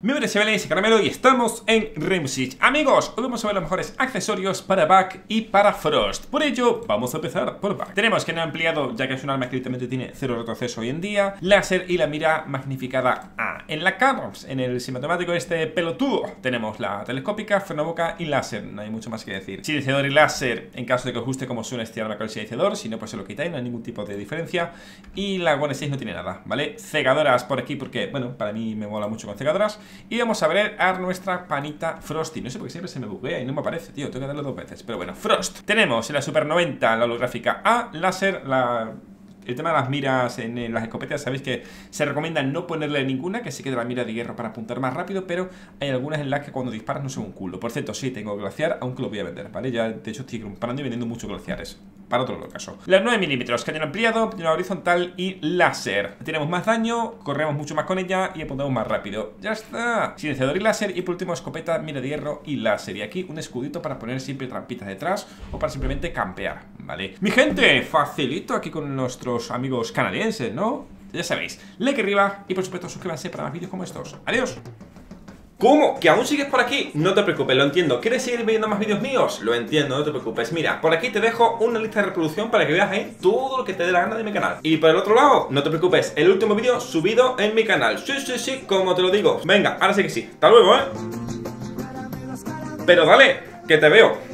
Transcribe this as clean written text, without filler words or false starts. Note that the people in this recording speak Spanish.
Mi nombre es Sebele y Caramelo y estamos en Rainbow Six. Amigos, hoy vamos a ver los mejores accesorios para Buck y para Frost. Por ello, vamos a empezar por Buck. Tenemos que no ha ampliado, ya que es un arma que literalmente tiene 0 retroceso hoy en día. Láser y la mira magnificada A. En la Carms, en el semiautomático este pelotudo, tenemos la telescópica, frenoboca y láser. No hay mucho más que decir. Silenciador y láser, en caso de que os guste como suena este arma con el silenciador. Si no, pues se lo quitáis, no hay ningún tipo de diferencia. Y la One 6 no tiene nada, ¿vale? Cegadoras por aquí porque, bueno, para mí me mola mucho con cegadoras. Y vamos a ver a nuestra panita Frosty. No sé por qué siempre se me buguea y no me aparece, tío. Tengo que darlo 2 veces. Pero bueno, Frost. Tenemos en la Super 90 la holográfica A, láser, el tema de las miras en las escopetas, sabéis que se recomienda no ponerle ninguna, que se quede la mira de hierro para apuntar más rápido, pero hay algunas en las que cuando disparas no son un culo. Por cierto, sí, tengo glaciar, aunque lo voy a vender, ¿vale? Ya, de hecho, estoy comprando y vendiendo muchos glaciares. Para otro caso. Las 9 milímetros, cañón ampliado, cañón horizontal y láser. Tenemos más daño, corremos mucho más con ella y apuntamos más rápido. ¡Ya está! Silenciador y láser. Y por último, escopeta, mira de hierro y láser. Y aquí un escudito para poner siempre trampitas detrás o para simplemente campear, ¿vale? Mi gente, facilito aquí con nuestros amigos canadienses, ¿no? Ya sabéis, like arriba y por supuesto suscríbanse para más vídeos como estos. ¡Adiós! ¿Cómo? ¿Que aún sigues por aquí? No te preocupes, lo entiendo. ¿Quieres seguir viendo más vídeos míos? Lo entiendo, no te preocupes. Mira, por aquí te dejo una lista de reproducción para que veas ahí todo lo que te dé la gana de mi canal. Y por el otro lado, no te preocupes, el último vídeo subido en mi canal. Sí, sí, sí, como te lo digo. Venga, ahora sí que sí. Hasta luego, ¿eh? Pero dale, que te veo.